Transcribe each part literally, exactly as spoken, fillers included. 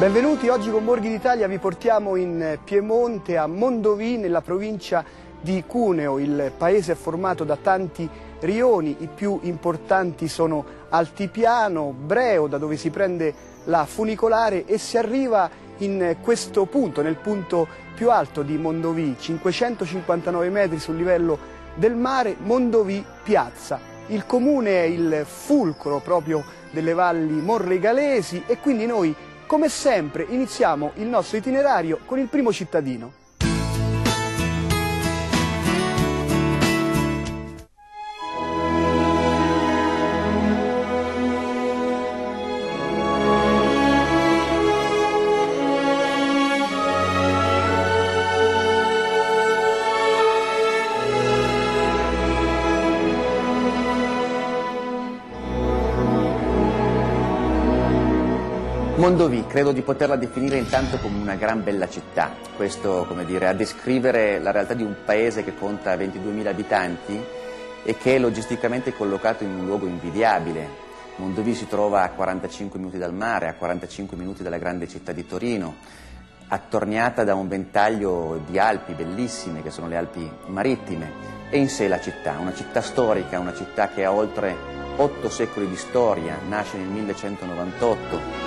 Benvenuti, oggi con Borghi d'Italia vi portiamo in Piemonte, a Mondovì, nella provincia di Cuneo. Il paese è formato da tanti rioni, i più importanti sono Altipiano, Breo, da dove si prende la funicolare e si arriva in questo punto, nel punto più alto di Mondovì, cinquecentocinquantanove metri sul livello del mare, Mondovì Piazza. Il comune è il fulcro proprio delle valli monregalesi e quindi noi, come sempre, iniziamo il nostro itinerario con il primo cittadino. Mondovì, credo di poterla definire intanto come una gran bella città, questo come dire, a descrivere la realtà di un paese che conta ventiduemila abitanti e che è logisticamente collocato in un luogo invidiabile. Mondovì si trova a quarantacinque minuti dal mare, a quarantacinque minuti dalla grande città di Torino, attorniata da un ventaglio di Alpi bellissime, che sono le Alpi marittime, e in sé la città, una città storica, una città che ha oltre otto secoli di storia, nasce nel millecentonovantotto.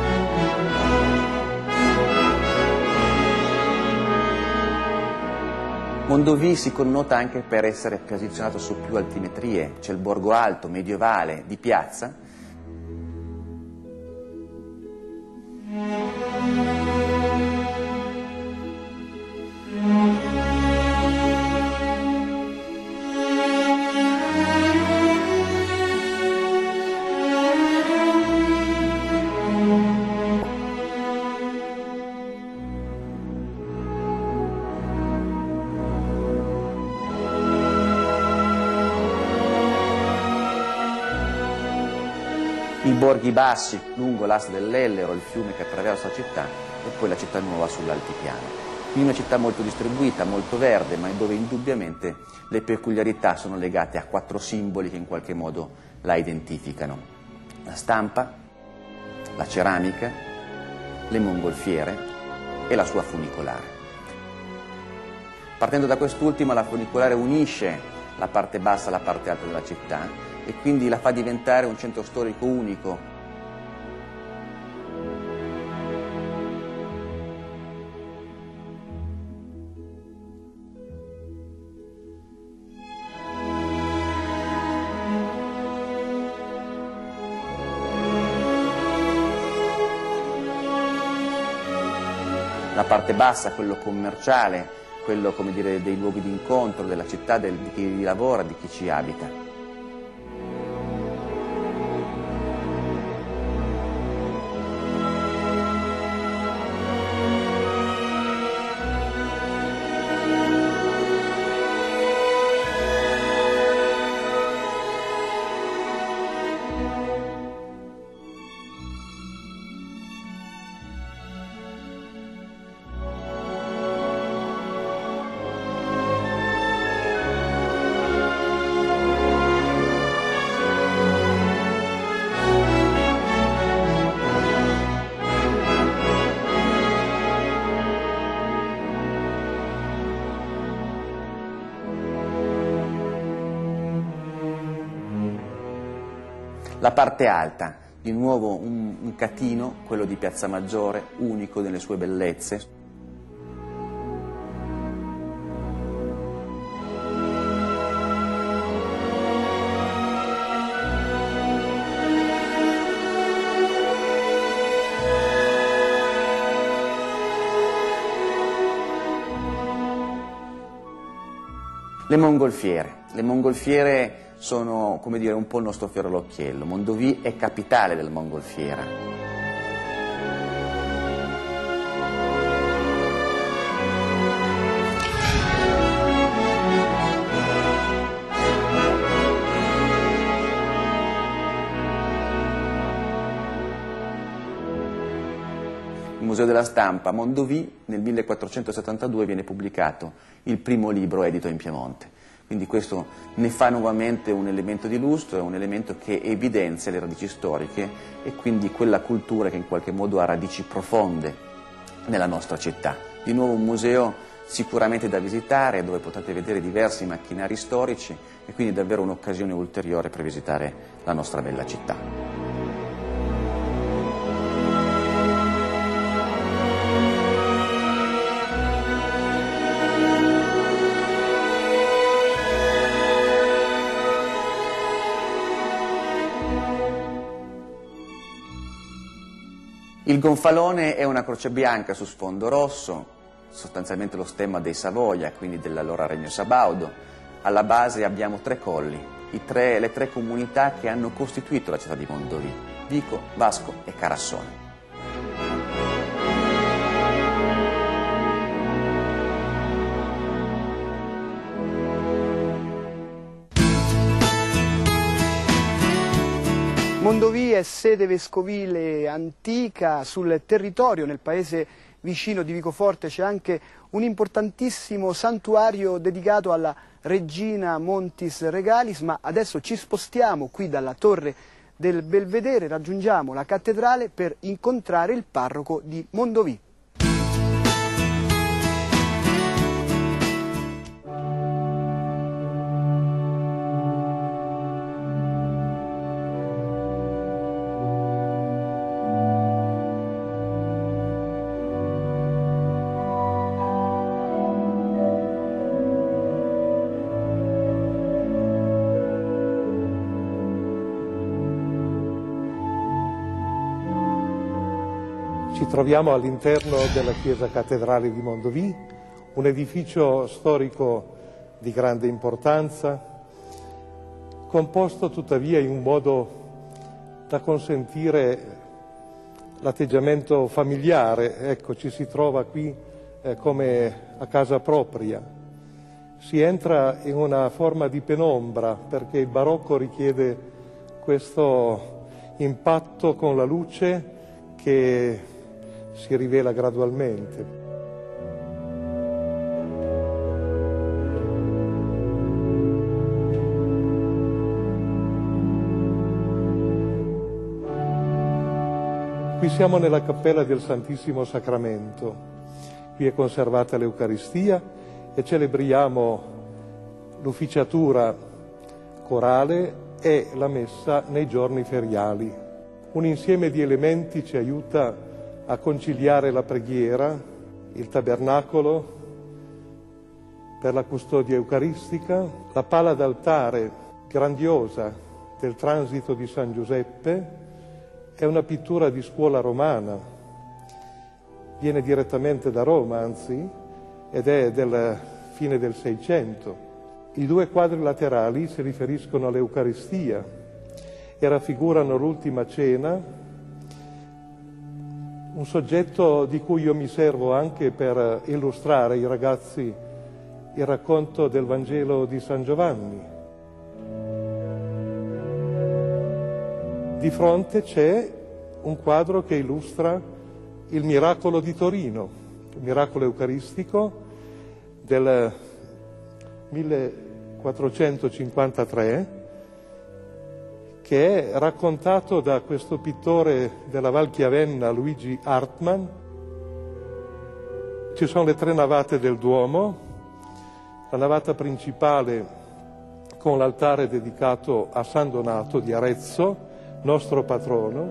Mondovì si connota anche per essere posizionato su più altimetrie, c'è il borgo alto, medievale, di piazza. I borghi bassi lungo l'asta dell'Ellero, il fiume che attraversa la città e poi la città nuova sull'altipiano. Quindi una città molto distribuita, molto verde, ma dove indubbiamente le peculiarità sono legate a quattro simboli che in qualche modo la identificano. La stampa, la ceramica, le mongolfiere e la sua funicolare. Partendo da quest'ultima, la funicolare unisce la parte bassa alla parte alta della città e quindi la fa diventare un centro storico unico. La parte bassa, quello commerciale, quello, come dire, dei luoghi di incontro della città, del, di chi lavora, di chi ci abita. La parte alta, di nuovo un, un catino, quello di Piazza Maggiore, unico nelle sue bellezze. Le mongolfiere. Le mongolfiere sono, come dire, un po' il nostro fiore all'occhiello. Mondovì è capitale della mongolfiera. Il Museo della Stampa Mondovì nel millequattrocentosettantadue viene pubblicato il primo libro edito in Piemonte. Quindi questo ne fa nuovamente un elemento di lustro, è un elemento che evidenzia le radici storiche e quindi quella cultura che in qualche modo ha radici profonde nella nostra città. Di nuovo un museo sicuramente da visitare, dove potete vedere diversi macchinari storici e quindi davvero un'occasione ulteriore per visitare la nostra bella città. Il gonfalone è una croce bianca su sfondo rosso, sostanzialmente lo stemma dei Savoia, quindi dell'allora Regno Sabaudo. Alla base abbiamo tre colli, i tre, le tre comunità che hanno costituito la città di Mondovì: Vico, Vasco e Carassone. Mondovì è sede vescovile antica. Sul territorio, nel paese vicino di Vicoforte, c'è anche un importantissimo santuario dedicato alla regina Montis Regalis, ma adesso ci spostiamo qui dalla torre del Belvedere, raggiungiamo la cattedrale per incontrare il parroco di Mondovì. Ci troviamo all'interno della chiesa cattedrale di Mondovì, un edificio storico di grande importanza, composto tuttavia in un modo da consentire l'atteggiamento familiare. Ecco, ci si trova qui eh, come a casa propria. Si entra in una forma di penombra perché il barocco richiede questo impatto con la luce che si rivela gradualmente. Qui siamo nella cappella del Santissimo Sacramento. Qui è conservata l'Eucaristia e celebriamo l'ufficiatura corale e la messa nei giorni feriali. Un insieme di elementi ci aiuta a conciliare la preghiera, il tabernacolo per la custodia eucaristica, la pala d'altare grandiosa del transito di San Giuseppe, è una pittura di scuola romana, viene direttamente da Roma anzi, ed è del fine del Seicento. I due quadri laterali si riferiscono all'Eucaristia e raffigurano l'ultima cena, un soggetto di cui io mi servo anche per illustrare ai ragazzi il racconto del Vangelo di San Giovanni. Di fronte c'è un quadro che illustra il miracolo di Torino, il miracolo eucaristico del millequattrocentocinquantatré, che è raccontato da questo pittore della Val Chiavenna, Luigi Hartmann. Ci sono le tre navate del Duomo, la navata principale con l'altare dedicato a San Donato di Arezzo, nostro patrono.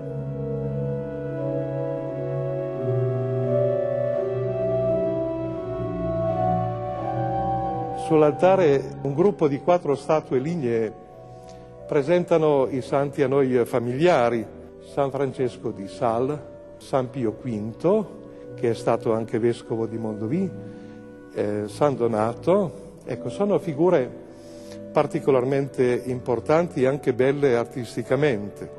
Sull'altare un gruppo di quattro statue lignee presentano i santi a noi familiari: San Francesco di Sal, San Pio quinto, che è stato anche vescovo di Mondovì, eh, San Donato. Ecco, sono figure particolarmente importanti e anche belle artisticamente.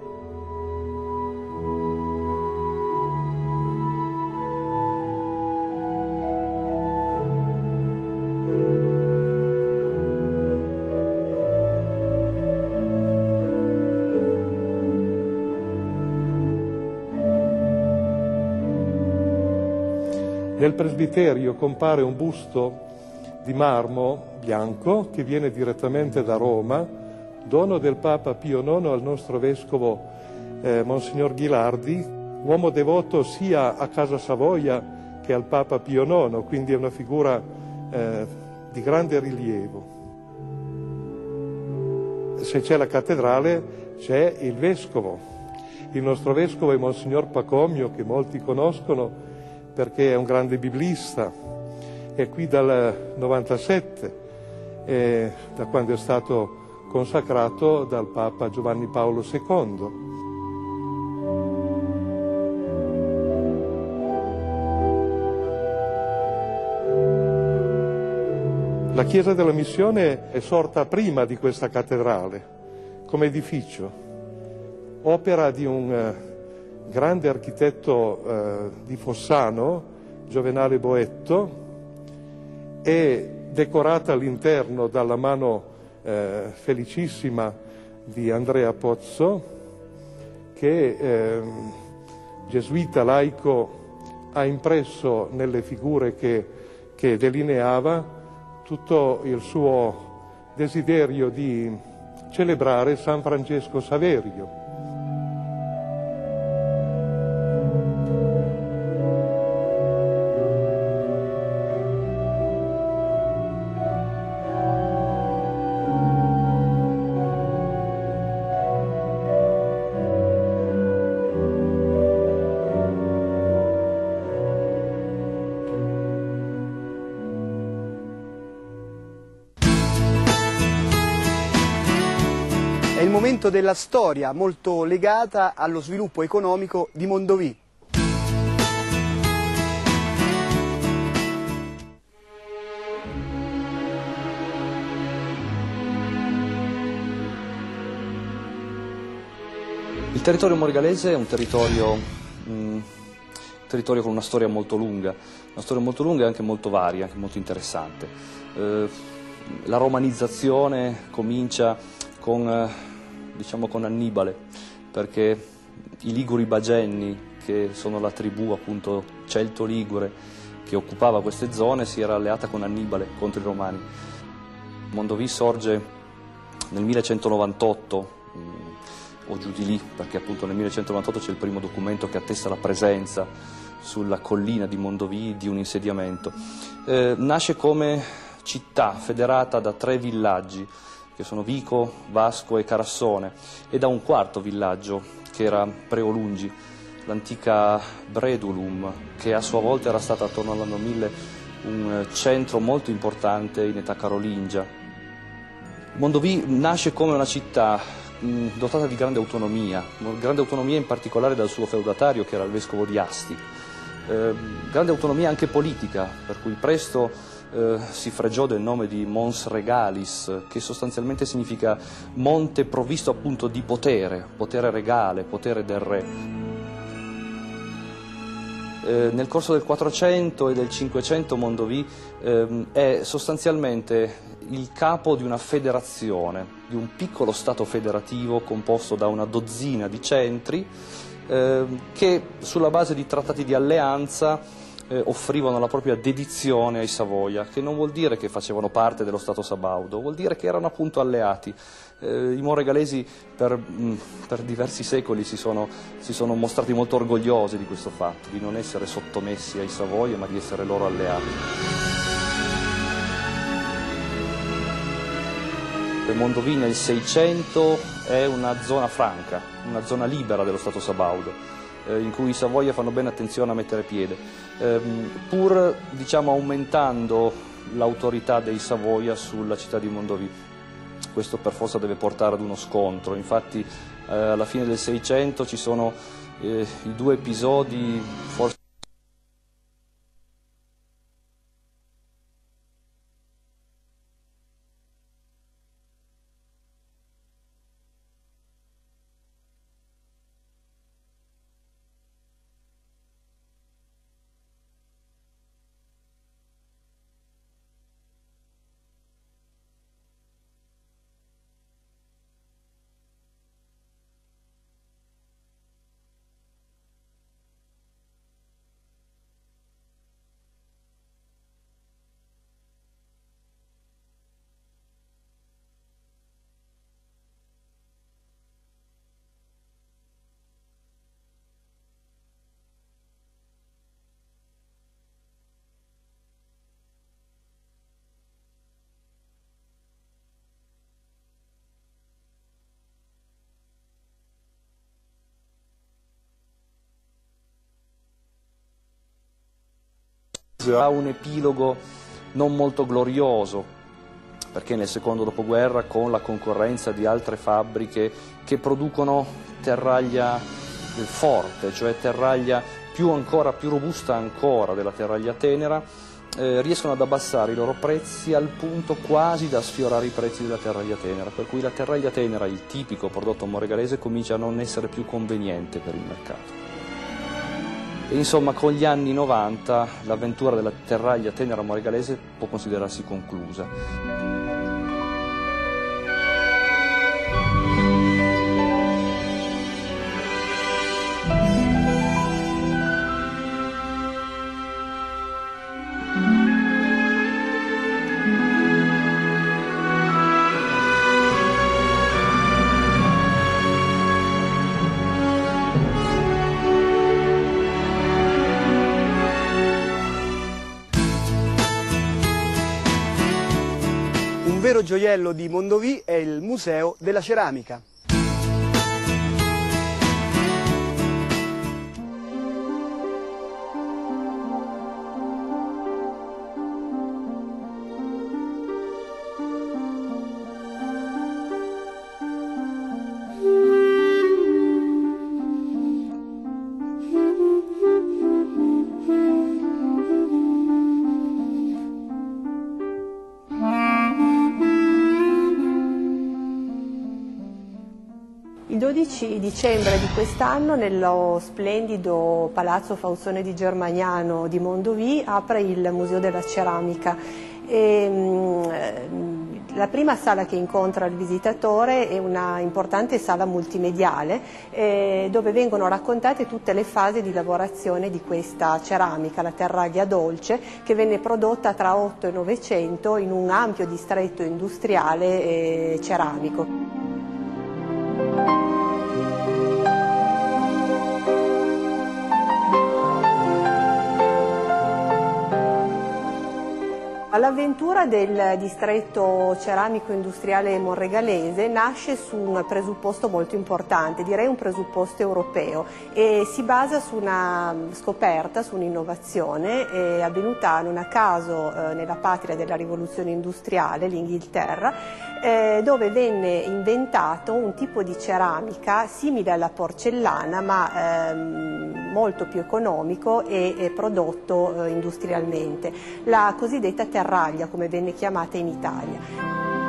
Nel presbiterio compare un busto di marmo bianco che viene direttamente da Roma, dono del Papa Pio nono al nostro vescovo eh, Monsignor Ghilardi, uomo devoto sia a Casa Savoia che al Papa Pio nono, quindi è una figura eh, di grande rilievo. Se c'è la cattedrale c'è il vescovo. Il nostro vescovo è Monsignor Pacomio, che molti conoscono perché è un grande biblista. È qui dal novantasette, eh, da quando è stato consacrato dal Papa Giovanni Paolo secondo. La Chiesa della Missione è sorta prima di questa cattedrale, come edificio, opera di un eh, grande architetto eh, di Fossano, Giovenale Boetto, è decorata all'interno dalla mano eh, felicissima di Andrea Pozzo, che eh, gesuita laico ha impresso nelle figure che, che delineava tutto il suo desiderio di celebrare San Francesco Saverio. È il momento della storia molto legata allo sviluppo economico di Mondovì. Il territorio morgalese è un territorio, un territorio con una storia molto lunga, una storia molto lunga e anche molto varia, anche molto interessante. Eh, la romanizzazione comincia con, eh, diciamo con Annibale, perché i Liguri Bagenni, che sono la tribù appunto celto-ligure che occupava queste zone, si era alleata con Annibale contro i Romani. Mondovì sorge nel millecentonovantotto, o giù di lì, perché appunto nel millecentonovantotto c'è il primo documento che attesta la presenza sulla collina di Mondovì di un insediamento. Eh, nasce come città federata da tre villaggi, che sono Vico, Vasco e Carassone, e da un quarto villaggio, che era Preolungi, l'antica Bredulum, che a sua volta era stata attorno all'anno mille un centro molto importante in età carolingia. Mondovì nasce come una città dotata di grande autonomia, grande autonomia in particolare dal suo feudatario, che era il vescovo di Asti, eh, grande autonomia anche politica, per cui presto eh, si fregiò del nome di Mons Regalis, che sostanzialmente significa monte provvisto appunto di potere, potere regale, potere del re. Eh, nel corso del quattrocento e del cinquecento Mondovì eh, è sostanzialmente il capo di una federazione, di un piccolo stato federativo composto da una dozzina di centri eh, che sulla base di trattati di alleanza eh, offrivano la propria dedizione ai Savoia, che non vuol dire che facevano parte dello Stato sabaudo, vuol dire che erano appunto alleati. Eh, I monregalesi per, mh, per diversi secoli si sono, si sono mostrati molto orgogliosi di questo fatto, di non essere sottomessi ai Savoia ma di essere loro alleati. Mondovì nel seicento è una zona franca, una zona libera dello Stato sabaudo, eh, in cui i Savoia fanno bene attenzione a mettere piede, eh, pur diciamo, aumentando l'autorità dei Savoia sulla città di Mondovì. Questo per forza deve portare ad uno scontro, infatti eh, alla fine del seicento ci sono eh, i due episodi forse Ha un epilogo non molto glorioso, perché nel secondo dopoguerra, con la concorrenza di altre fabbriche che producono terraglia forte, cioè terraglia più ancora, più robusta ancora della terraglia tenera, eh, riescono ad abbassare i loro prezzi al punto quasi da sfiorare i prezzi della terraglia tenera, per cui la terraglia tenera, il tipico prodotto moregalese, comincia a non essere più conveniente per il mercato. E insomma, con gli anni novanta l'avventura della terraglia tenera moregalese può considerarsi conclusa. Un vero gioiello di Mondovì è il Museo della Ceramica. Il dodici dicembre di quest'anno, nello splendido Palazzo Faussone di Germagnano di Mondovì, apre il Museo della Ceramica. E, mh, la prima sala che incontra il visitatore è una importante sala multimediale eh, dove vengono raccontate tutte le fasi di lavorazione di questa ceramica, la terraglia dolce, che venne prodotta tra otto e novecento in un ampio distretto industriale eh, ceramico. L'avventura del distretto ceramico industriale monregalese nasce su un presupposto molto importante, direi un presupposto europeo, e si basa su una scoperta, su un'innovazione eh, avvenuta non a caso eh, nella patria della rivoluzione industriale, l'Inghilterra, eh, dove venne inventato un tipo di ceramica simile alla porcellana ma ehm, molto più economico e, e prodotto eh, industrialmente, la cosiddetta terraglia, come venne chiamata in Italia.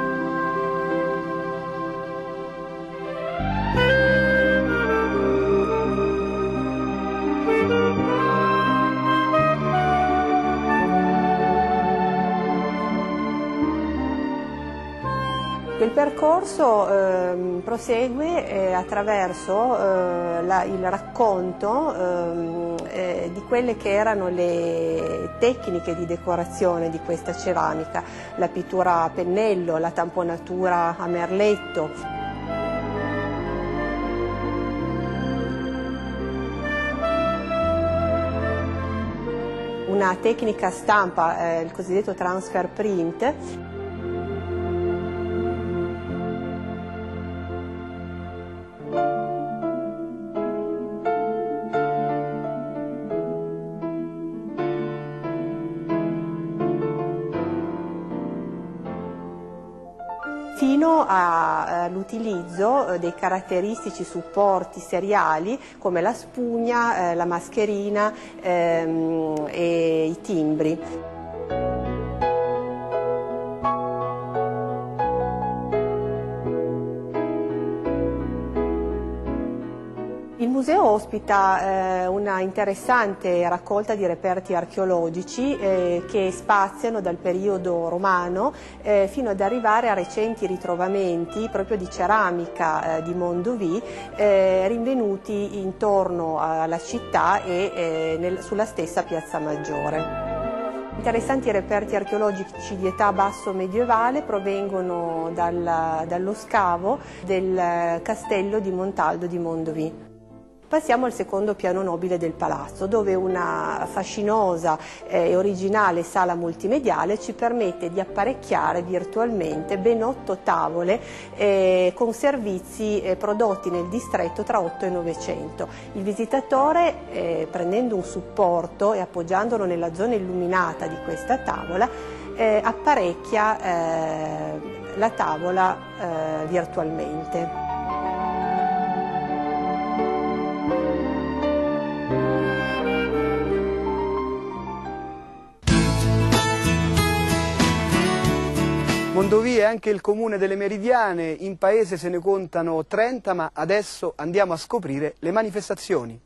Il percorso eh, prosegue eh, attraverso eh, la, il racconto eh, eh, di quelle che erano le tecniche di decorazione di questa ceramica, la pittura a pennello, la tamponatura a merletto. Una tecnica stampa, eh, il cosiddetto transfer print. Fino all'utilizzo dei caratteristici supporti seriali come la spugna, eh, la mascherina ehm, e i timbri. Il museo ospita eh, una interessante raccolta di reperti archeologici eh, che spaziano dal periodo romano eh, fino ad arrivare a recenti ritrovamenti proprio di ceramica eh, di Mondovì eh, rinvenuti intorno alla città e eh, nel, sulla stessa Piazza Maggiore. Interessanti reperti archeologici di età basso medievale provengono dal, dallo scavo del castello di Montaldo di Mondovì. Passiamo al secondo piano nobile del palazzo, dove una fascinosa eh, e originale sala multimediale ci permette di apparecchiare virtualmente ben otto tavole eh, con servizi eh, prodotti nel distretto tra otto e novecento. Il visitatore, eh, prendendo un supporto e appoggiandolo nella zona illuminata di questa tavola, eh, apparecchia eh, la tavola eh, virtualmente. Mondovì è anche il comune delle Meridiane, in paese se ne contano trenta, ma adesso andiamo a scoprire le manifestazioni.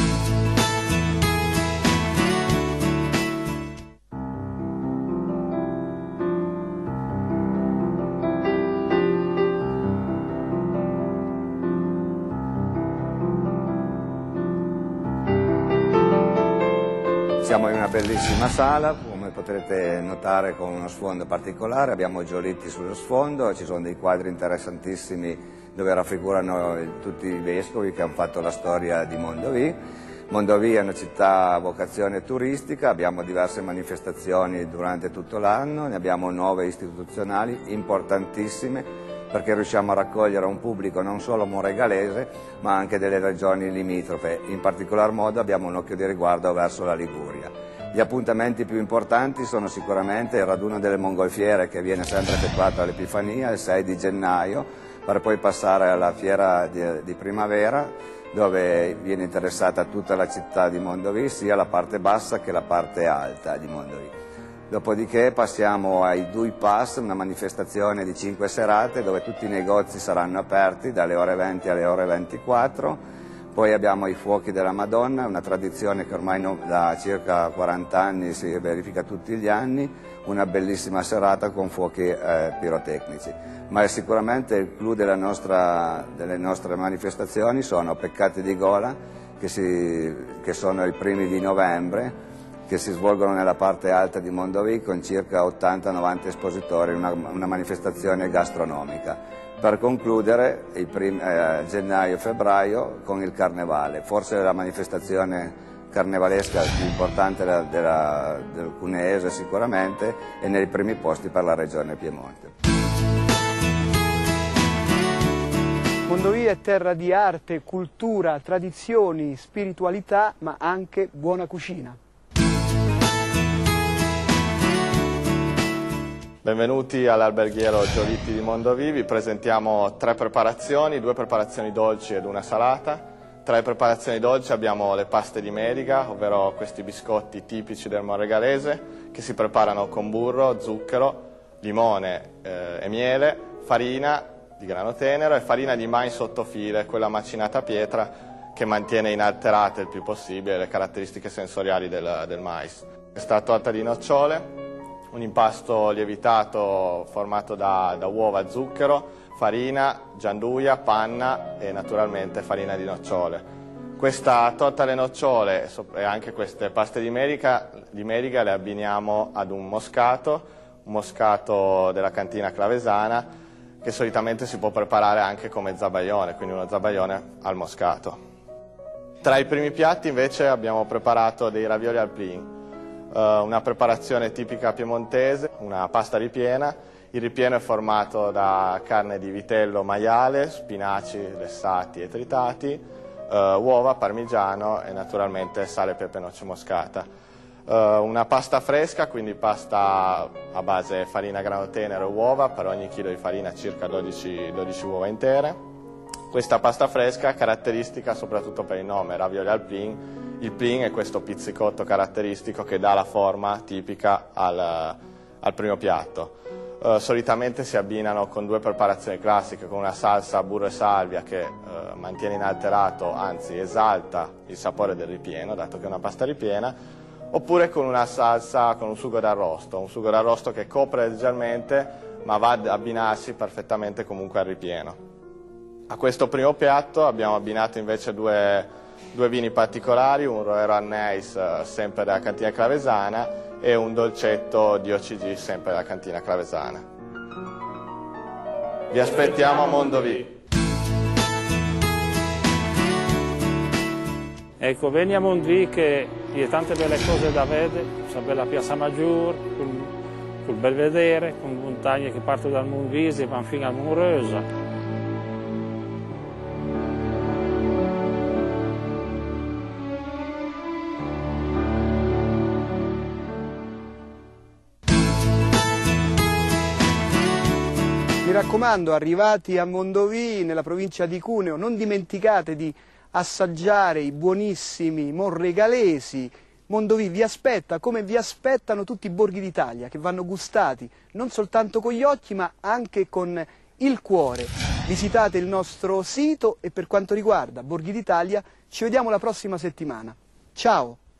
Siamo in una bellissima sala, come potrete notare, con uno sfondo particolare. Abbiamo Giolitti sullo sfondo, ci sono dei quadri interessantissimi dove raffigurano il, tutti i vescovi che hanno fatto la storia di Mondovì. Mondovì è una città a vocazione turistica, abbiamo diverse manifestazioni durante tutto l'anno, ne abbiamo nuove istituzionali importantissime, perché riusciamo a raccogliere un pubblico non solo monregalese ma anche delle regioni limitrofe. In particolar modo abbiamo un occhio di riguardo verso la Liguria. Gli appuntamenti più importanti sono sicuramente il raduno delle mongolfiere, che viene sempre effettuato all'Epifania il sei di gennaio, per poi passare alla fiera di, di primavera, dove viene interessata tutta la città di Mondovì, sia la parte bassa che la parte alta di Mondovì. Dopodiché passiamo ai Dui Pass, una manifestazione di cinque serate dove tutti i negozi saranno aperti dalle ore venti alle ore ventiquattro. Poi abbiamo i Fuochi della Madonna, una tradizione che ormai da circa quaranta anni si verifica tutti gli anni, una bellissima serata con fuochi eh, pirotecnici. Ma sicuramente il clou della nostra, delle nostre manifestazioni sono Peccati di Gola, che, si, che sono i primi di novembre, che si svolgono nella parte alta di Mondovì con circa ottanta novanta espositori, una, una manifestazione gastronomica. Per concludere, il prim, eh, gennaio e febbraio con il Carnevale, forse la manifestazione carnevalesca più importante della, della, del cuneese sicuramente, e nei primi posti per la regione Piemonte. Mondovì è terra di arte, cultura, tradizioni, spiritualità, ma anche buona cucina. Benvenuti all'alberghiero Giolitti di Mondovì. Vi presentiamo tre preparazioni, due preparazioni dolci ed una salata. Tra le preparazioni dolci abbiamo le paste di meriga, ovvero questi biscotti tipici del monregalese, che si preparano con burro, zucchero, limone eh, e miele, farina di grano tenero e farina di mais sottofile, quella macinata a pietra, che mantiene inalterate il più possibile le caratteristiche sensoriali del, del mais. Questa torta di nocciole, un impasto lievitato formato da, da uova, zucchero, farina, gianduia, panna e naturalmente farina di nocciole. Questa torta alle nocciole e anche queste paste di meriga, di meriga le abbiniamo ad un moscato, un moscato della cantina clavesana, che solitamente si può preparare anche come zabaione, quindi uno zabaione al moscato. Tra i primi piatti invece abbiamo preparato dei ravioli al plin. Uh, una preparazione tipica piemontese, una pasta ripiena. Il ripieno è formato da carne di vitello maiale, spinaci lessati e tritati, uh, uova, parmigiano e naturalmente sale, pepe e noce moscata. Uh, una pasta fresca, quindi pasta a base farina, grano tenero e uova, per ogni chilo di farina circa dodici, dodici uova intere. Questa pasta fresca, caratteristica soprattutto per il nome, ravioli al plin. Il plin è questo pizzicotto caratteristico che dà la forma tipica al, al primo piatto. Uh, solitamente si abbinano con due preparazioni classiche, con una salsa burro e salvia che uh, mantiene inalterato, anzi esalta il sapore del ripieno, dato che è una pasta ripiena, oppure con una salsa con un sugo d'arrosto, un sugo d'arrosto che copre leggermente ma va ad abbinarsi perfettamente comunque al ripieno. A questo primo piatto abbiamo abbinato invece due Due vini particolari, un Roero Anneis sempre della cantina clavesana e un dolcetto di O C G sempre della cantina clavesana. Vi aspettiamo a Mondovì! Ecco, vieni a Mondovì che hi ha tante belle cose da vedere, questa bella piazza Maggiore, col, col Belvedere, con montagne che partono dal Monvisi e vanno fino a Monrosa. Mi raccomando, arrivati a Mondovì, nella provincia di Cuneo, non dimenticate di assaggiare i buonissimi monregalesi. Mondovì vi aspetta, come vi aspettano tutti i borghi d'Italia, che vanno gustati non soltanto con gli occhi, ma anche con il cuore. Visitate il nostro sito e per quanto riguarda Borghi d'Italia ci vediamo la prossima settimana. Ciao!